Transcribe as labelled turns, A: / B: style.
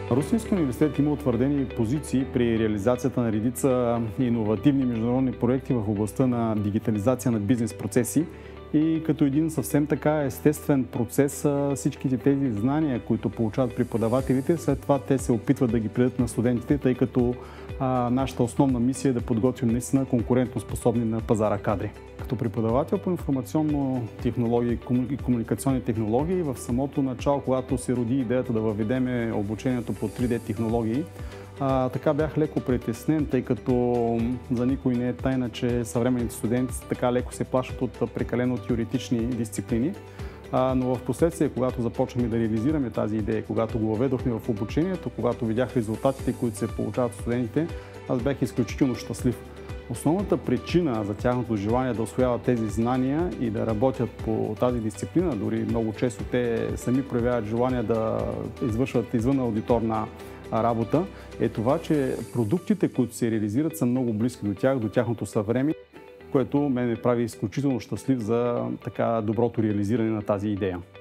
A: Русинския университет има утвърдени позиции при реализацията на редица иновативни международни проекти в областта на дигитализация на бизнес процеси и като един съвсем така естествен процес всичките тези знания, които получават преподавателите, след това те се опитват да ги предадат на студентите, тъй като нашата основна мисия е да подготвим наистина конкурентоспособни на пазара кадри. Като преподавател по информационно технологии и комуникационни технологии, в самото начало, когато се роди идеята да въведеме обучението по 3D технологии, така бях леко притеснен, тъй като за никой не е тайна, че съвременните студенти така леко се плашат от прекалено теоретични дисциплини. Но в последствие, когато започнахме да реализираме тази идея, когато го въведохме в обучението, когато видях резултатите, които се получават от студентите, аз бях изключително щастлив. Основната причина за тяхното желание да усвояват тези знания и да работят по тази дисциплина, дори много често те сами проявяват желание да извършват извън аудиторна работа, е това, че продуктите, които се реализират, са много близки до тях, до тяхното съвремие, което ме прави изключително щастлив за така доброто реализиране на тази идея.